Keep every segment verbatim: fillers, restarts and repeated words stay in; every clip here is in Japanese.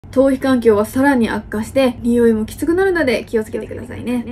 頭皮環境はさらに悪化して匂いもきつくなるので気をつけてくださいね。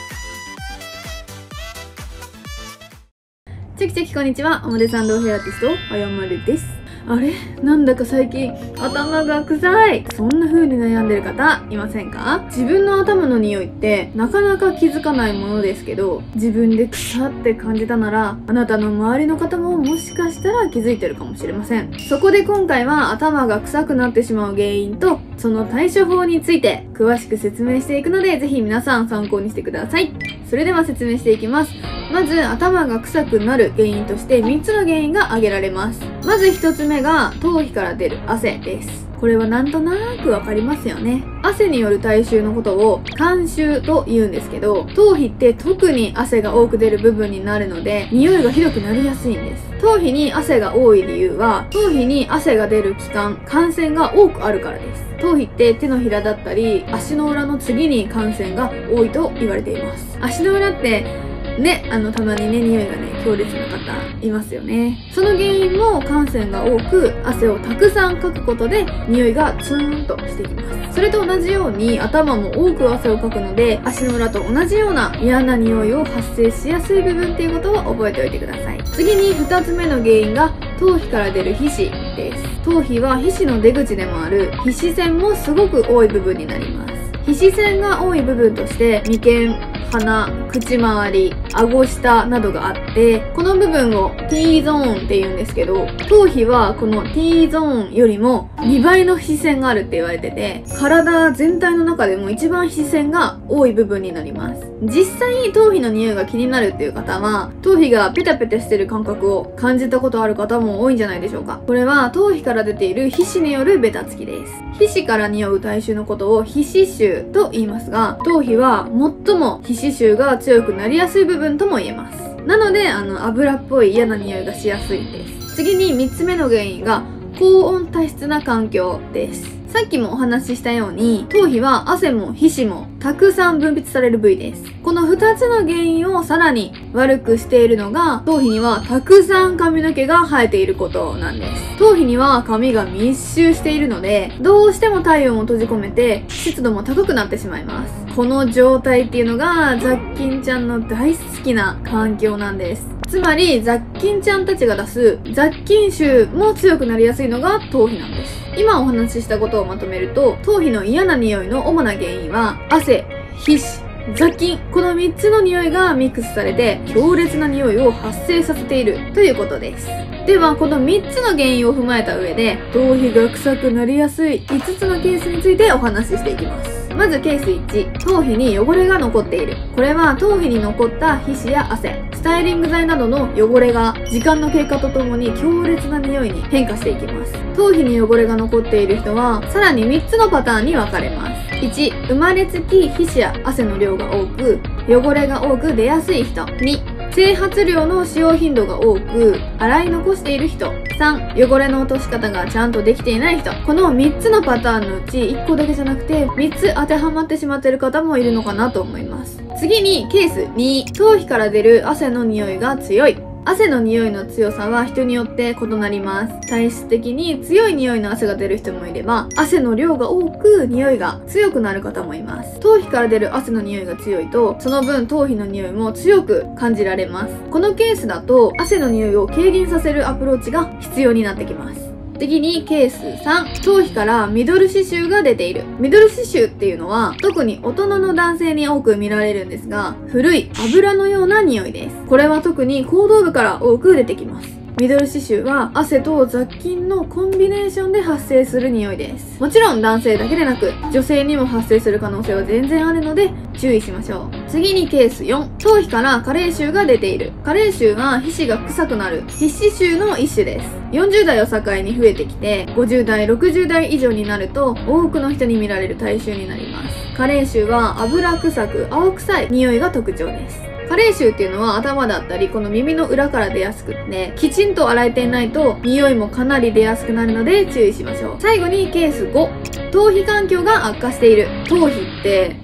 チェキチェキこんにちは、表参道ヘアアーティストあやまるです。あれなんだか最近頭が臭い、そんな風に悩んでる方いませんか？自分の頭の匂いってなかなか気づかないものですけど、自分で臭って感じたならあなたの周りの方ももしかしたら気づいてるかもしれません。そこで今回は頭が臭くなってしまう原因とその対処法について詳しく説明していくので、ぜひ皆さん参考にしてください。それでは説明していきます。まず頭が臭くなる原因としてみっつの原因が挙げられます。まずひとつめが頭皮から出る汗です。これはなんとなくわかりますよね。汗による体臭のことを汗臭と言うんですけど、頭皮って特に汗が多く出る部分になるので匂いがひどくなりやすいんです。頭皮に汗が多い理由は、頭皮に汗が出る期間、汗腺が多くあるからです。頭皮って手のひらだったり足の裏の次に汗腺が多いと言われています。足の裏ってね、あのたまにね匂いがね強烈な方いますよね。その原因も汗腺が多く汗をたくさんかくことで匂いがツーンとしてきます。それと同じように頭も多く汗をかくので足の裏と同じような嫌な匂いを発生しやすい部分っていうことを覚えておいてください。次にふたつめの原因が頭皮から出る皮脂です。頭皮は皮脂の出口でもある皮脂腺もすごく多い部分になります。皮脂腺が多い部分として眉間、鼻、口周り、顎下などがあって、この部分を T ゾーンって言うんですけど、頭皮はこの T ゾーンよりもにばいの皮脂腺があるって言われてて、体全体の中でも一番皮脂腺が多い部分になります。実際頭皮の匂いが気になるっていう方は、頭皮がペタペタしてる感覚を感じたことある方も多いんじゃないでしょうか。これは頭皮から出ている皮脂によるベタつきです。皮脂から匂う体臭のことを皮脂臭と言いますが、頭皮は最も皮脂臭が強くなりやすい部分とも言えます。なので、あの油っぽい嫌な匂いがしやすいんです。次にみっつめの原因が高温多湿な環境です。さっきもお話ししたように、頭皮は汗も皮脂もたくさん分泌される部位です。このふたつの原因をさらに悪くしているのが、頭皮にはたくさん髪の毛が生えていることなんです。頭皮には髪が密集しているので、どうしても体温を閉じ込めて湿度も高くなってしまいます。この状態っていうのが雑菌ちゃんの大好きな環境なんです。つまり雑菌ちゃんたちが出す雑菌臭も強くなりやすいのが頭皮なんです。今お話ししたことをまとめると、頭皮の嫌な匂いの主な原因は汗、皮脂、雑菌、このみっつの匂いがミックスされて強烈な匂いを発生させているということです。ではこのみっつの原因を踏まえた上で、頭皮が臭くなりやすいいつつのケースについてお話ししていきます。まずケースいち、頭皮に汚れが残っている。これは頭皮に残った皮脂や汗、スタイリング剤などの汚れが時間の経過とともに強烈な匂いに変化していきます。頭皮に汚れが残っている人はさらにみっつのパターンに分かれます。いち、生まれつき皮脂や汗の量が多く汚れが多く出やすい人。に、整髪料の使用頻度が多く洗い残している人。さん、汚れの落とし方がちゃんとできていない人。このみっつのパターンのうちいっこだけじゃなくてみっつ当てはまってしまっている方もいるのかなと思います。次にケースに、頭皮から出る汗の匂いが強い。汗の匂いの強さは人によって異なります。体質的に強い匂いの汗が出る人もいれば、汗の量が多く匂いが強くなる方もいます。頭皮から出る汗の匂いが強いと、その分頭皮の匂いも強く感じられます。このケースだと汗の匂いを軽減させるアプローチが必要になってきます。次にケースさん、頭皮からミドル脂臭が出ている。ミドル脂臭っていうのは特に大人の男性に多く見られるんですが、古い油のような匂いです。これは特に後頭部から多く出てきます。ミドル脂臭は汗と雑菌のコンビネーションで発生する匂いです。もちろん男性だけでなく女性にも発生する可能性は全然あるので注意しましょう。次にケースよん、頭皮から加齢臭が出ている。加齢臭は皮脂が臭くなる皮脂臭の一種です。よんじゅう代を境に増えてきてごじゅう代、ろくじゅう代以上になると多くの人に見られる体臭になります。加齢臭は油臭く青臭い匂いが特徴です。加齢臭っていうのは頭だったりこの耳の裏から出やすくって、きちんと洗えていないと匂いもかなり出やすくなるので注意しましょう。最後にケースご、頭皮環境が悪化している。頭皮ってとっ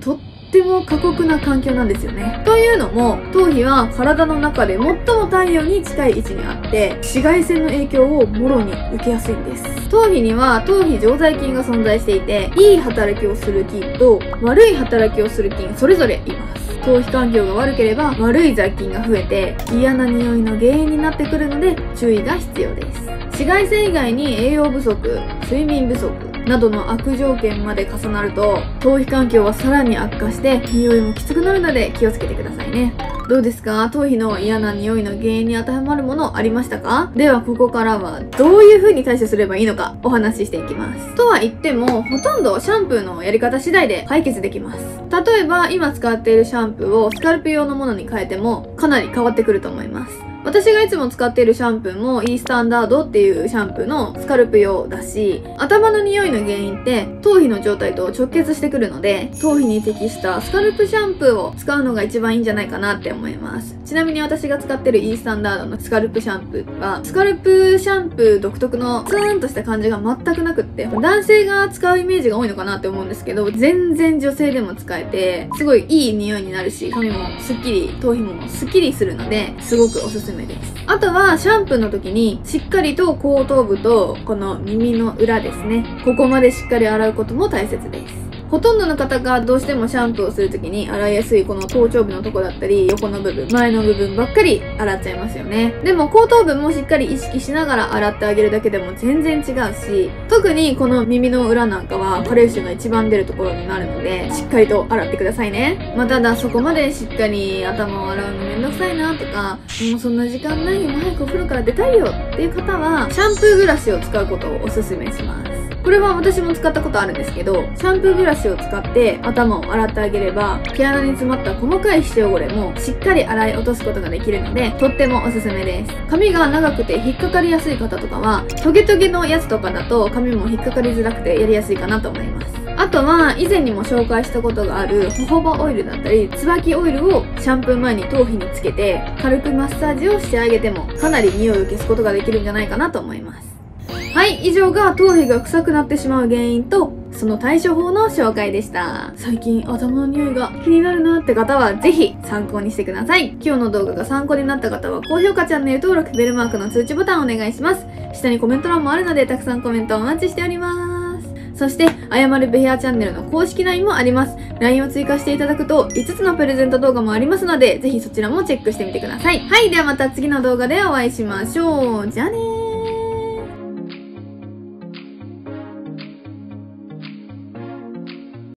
っても過酷な環境なんですよね。というのも、頭皮は体の中で最も太陽に近い位置にあって、紫外線の影響をもろに受けやすいんです。頭皮には頭皮常在菌が存在していて、いい働きをする菌と悪い働きをする菌それぞれいます。頭皮環境が悪ければ悪い雑菌が増えて嫌な匂いの原因になってくるので注意が必要です。紫外線以外に栄養不足、睡眠不足などの悪条件まで重なると頭皮環境はさらに悪化して匂いもきつくなるので気をつけてくださいね。どうですか？頭皮の嫌な匂いの原因に当てはまるものありましたか？ではここからはどういう風に対処すればいいのかお話ししていきます。とは言ってもほとんどシャンプーのやり方次第で解決できます。例えば今使っているシャンプーをスカルプ用のものに変えてもかなり変わってくると思います。私がいつも使っているシャンプーも E スタンダードっていうシャンプーのスカルプ用だし、頭の匂いの原因って頭皮の状態と直結してくるので、頭皮に適したスカルプシャンプーを使うのが一番いいんじゃないかなって思います。ちなみに私が使ってる E スタンダードのスカルプシャンプーは、スカルプシャンプー独特のツーンとした感じが全くなくって、男性が使うイメージが多いのかなって思うんですけど、全然女性でも使えて、すごいいい匂いになるし、髪もスッキリ、頭皮もスッキリするので、すごくおすすめです。あとはシャンプーの時にしっかりと後頭部とこの耳の裏ですね、ここまでしっかり洗うことも大切です。ほとんどの方がどうしてもシャンプーをするときに洗いやすいこの頭頂部のとこだったり横の部分、前の部分ばっかり洗っちゃいますよね。でも後頭部もしっかり意識しながら洗ってあげるだけでも全然違うし、特にこの耳の裏なんかは加齢臭が一番出るところになるのでしっかりと洗ってくださいね。まあ、ただそこまでしっかり頭を洗うのめんどくさいなとか、もうそんな時間ないよ、早くお風呂から出たいよっていう方はシャンプーブラシを使うことをおすすめします。これは私も使ったことあるんですけど、シャンプーブラシを使って頭を洗ってあげれば毛穴に詰まった細かい皮脂汚れもしっかり洗い落とすことができるのでとってもおすすめです。髪が長くて引っかかりやすい方とかはトゲトゲのやつとかだと髪も引っかかりづらくてやりやすいかなと思います。あとは以前にも紹介したことがあるホホバオイルだったり椿オイルをシャンプー前に頭皮につけて軽くマッサージをしてあげてもかなり匂いを消すことができるんじゃないかなと思います。はい、以上が頭皮が臭くなってしまう原因とその対処法の紹介でした。最近頭の匂いが気になるなって方はぜひ参考にしてください。今日の動画が参考になった方は高評価、チャンネル登録、ベルマークの通知ボタンお願いします。下にコメント欄もあるのでたくさんコメントお待ちしております。そして、あやまるベヘアチャンネルの公式 ライン もあります。ライン を追加していただくといつつのプレゼント動画もありますのでぜひそちらもチェックしてみてください。はい、ではまた次の動画でお会いしましょう。じゃあねー。